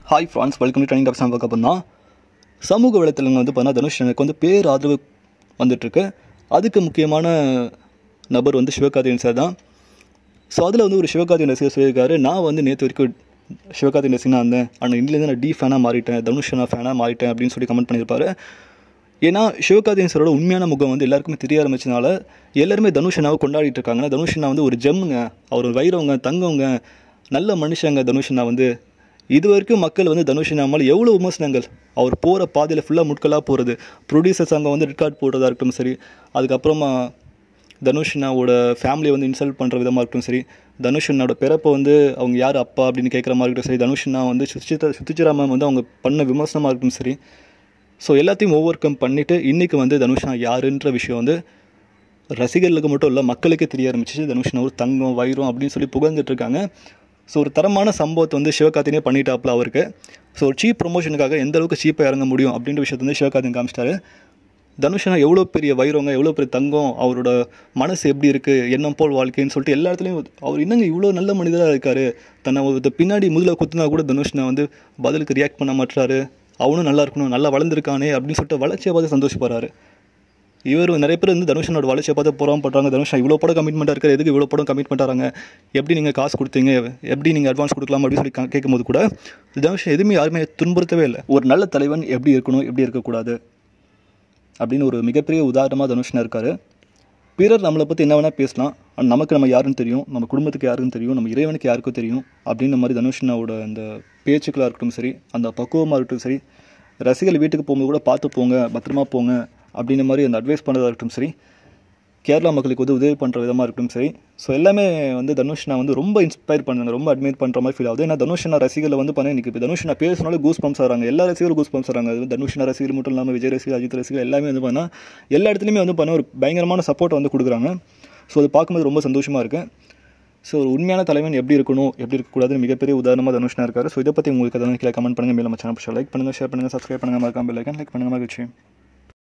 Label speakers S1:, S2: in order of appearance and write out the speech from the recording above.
S1: Hi friends, welcome to training talks. நம்ம பார்க்க போனால் சமூக வலைத்தளங்கள் வந்து பார்த்தா தனுஷ் எனக்கு வந்து பேர் ஆதரவு வந்துட்டுருக்கு. அதுக்கு முக்கியமான நபர் வந்து சிவகார்த்திகேயன் சார் தான். ஸோ அதில் வந்து ஒரு சிவகார்த்திகேயன் ரசிகர் சொல்லியிருக்காரு, நான் வந்து நேற்று வரைக்கும் சிவகார்த்திகேயன் ரசிகனாக இருந்தேன், ஆனால் இன்றிலேருந்து நான் டி ஃபேனாக மாறிட்டேன், தனுஷ் ஃபேனாக மாறிட்டேன் அப்படின்னு சொல்லி கமெண்ட் பண்ணியிருப்பாரு. ஏன்னா சிவகார்த்திகேயன் சாரோட உண்மையான முகம் வந்து எல்லாருக்குமே தெரிய ஆரம்பிச்சதுனால எல்லாருமே தனுஷ் அண்ணாவை கொண்டாடிட்டு இருக்காங்க. தனுஷ் அண்ணா வந்து ஒரு ஜெம்முங்க, அவர் ஒரு வைரவங்க, தங்கவங்க, நல்ல மனுஷங்க. தனுஷ் அண்ணா வந்து இது வரைக்கும் மக்கள் வந்து தனுஷ் அண்ணா மேலே எவ்வளோ விமர்சனங்கள், அவர் போகிற பாதையில் ஃபுல்லாக முட்களாக போகிறது, ப்ரொடியூசர்ஸ் அங்கே வந்து ரெக்கார்ட் போடுறதா இருக்கட்டும் சரி, அதுக்கப்புறமா தனுஷ் அண்ணாவோட ஃபேமிலியை வந்து இன்சல்ட் பண்ணுற விதமாக இருக்கட்டும் சரி, தனுஷ் அண்ணாவோட பிறப்பை வந்து அவங்க யார் அப்பா அப்படின்னு கேட்குற மாதிரி இருக்கட்டும் சரி, தனுஷ் அண்ணா வந்து சுத்திச்சிரா மேம் வந்து அவங்க பண்ண விமர்சனமாக இருக்கட்டும் சரி, ஸோ எல்லாத்தையும் ஓவர் கம் பண்ணிவிட்டு இன்றைக்கி வந்து தனுஷ் அண்ணா யாருன்ற விஷயம் வந்து ரசிகர்களுக்கு மட்டும் இல்லை மக்களுக்கே தெரிய ஆரம்பிச்சிச்சு. தனுஷ் அண்ணா ஒரு தங்கம் வைரம் அப்படின்னு சொல்லி புகழ்ந்துட்டுருக்காங்க. ஸோ ஒரு தரமான சம்பவத்தை வந்து சிவகார்த்திகேயனே பண்ணிட்டாப்புல அவருக்கு. ஸோ ஒரு சீப் ப்ரொமோஷனுக்காக எந்த அளவுக்கு சீப்பாக இறங்க முடியும் அப்படின்ற விஷயத்தை வந்து சிவகார்த்திகேயன் காமிச்சிட்டாரு. தனுஷ் அண்ணா எவ்வளோ பெரிய வைரவங்க, எவ்வளோ பெரிய தங்கம், அவரோட மனசு எப்படி இருக்குது, எண்ணம் போல் வாழ்க்கைன்னு சொல்லிட்டு எல்லா இடத்துலையும் அவர் இன்னங்க இவ்வளோ நல்ல மனிதராக இருக்கார். தன்னை ஒரு பின்னாடி முதல்ல குத்துனா கூட தனுஷ் அண்ணா வந்து பதிலுக்கு ரியாக்ட் பண்ண மாட்டாரு. அவனும் நல்லா இருக்கணும், நல்லா வளர்ந்துருக்கானே அப்படின்னு சொல்லிட்டு வளர்ச்சியை பார்த்து சந்தோஷப்படுறாரு. இவர் நிறைய பேர் வந்து தனுஷனோட வளர்ச்சியை பார்த்து புறம் பண்ணுறாங்க. தனுஷ் இவ்வளோ படம் கமிட்மெண்ட்டாக இருக்கார், எதுக்கு இவ்வளோ படம் கமிட் பண்ணுறாங்க, எப்படி நீங்கள் காசு கொடுத்தீங்க, எப்படி நீங்கள் அட்வான்ஸ் கொடுக்கலாம் அப்படின்னு சொல்லி கேட்கும்போது கூட தனுஷ் எதுவுமே யாருமே துன்புறுத்தவே இல்லை. ஒரு நல்ல தலைவன் எப்படி இருக்கணும், எப்படி இருக்கக்கூடாது அப்படின்னு ஒரு மிகப்பெரிய உதாரணமாக தனுஷ்னா இருக்கார். பிறர் நம்மளை பற்றி என்ன வேணால் பேசலாம், ஆனால் நமக்கு நம்ம யாருன்னு தெரியும், நம்ம குடும்பத்துக்கு யாருன்னு தெரியும், நம்ம இறைவனுக்கு யாருக்கும் தெரியும் அப்படின்ற மாதிரி தனுஷ்னாவோட அந்த பேச்சுக்களாக இருக்கட்டும் சரி, அந்த பக்குவமாக இருக்கட்டும் சரி, ரசிகர்கள் வீட்டுக்கு போகும்போது கூட பார்த்து போங்க, பத்திரமா போங்க அப்படின்ற மாதிரி அந்த அட்வைஸ் பண்ணுறதா இருக்கட்டும் சரி, கேரளா மக்களுக்கு வந்து உதவி பண்ணுற விதமாக இருக்கட்டும் சரி, ஸோ எல்லாமே வந்து தனுஷ்னா வந்து ரொம்ப இன்ஸ்பயர் பண்ணுறாங்க, ரொம்ப அட்மையர் பண்ணுற மாதிரி ஃபீல் ஆகுது. ஏன்னா தனுஷ்னா ரசிகர்கள் வந்து பண்ண இன்றைக்கி இப்போ தனுஷ்னா பேசினாலும் கூஸ் பம்ப்ஸ் ஆகிறாங்க, எல்லா ரசிகர்களும் கூஸ் பம்ப்ஸ் ஆகிறாங்க. அது தனுஷ்னா ரசிகர் மட்டும் இல்லாமல் விஜய் ரசிகர், அஜித் ரசிகர் எல்லாமே வந்து பண்ணால் எல்லா இடத்துலையுமே வந்து பண்ண ஒரு பயங்கரமான சப்போர்ட்டை வந்து கொடுக்குறாங்க. ஸோ அது பார்க்கும்போது ரொம்ப சந்தோஷமாக இருக்குது. ஸோ ஒரு உண்மையான தலைவன் எப்படி இருக்கணும், எப்படி இருக்கக்கூடாதுன்னு மிகப்பெரிய உதாரணமாக தனுஷ்னா இருக்காரு. ஸோ இதை பற்றி உங்களுக்கு எதாவது கீழே கமெண்ட் பண்ணுங்கள். மேலே நம்ம சேனல் லைக் பண்ணுங்கள், ஷேர் பண்ணுங்கள், சப்ஸ்கிரைப் பண்ணுங்கள், மறக்காம பெல் ஐகான் கிளிக் பண்ணுங்கள். மகிழ்ச்சி.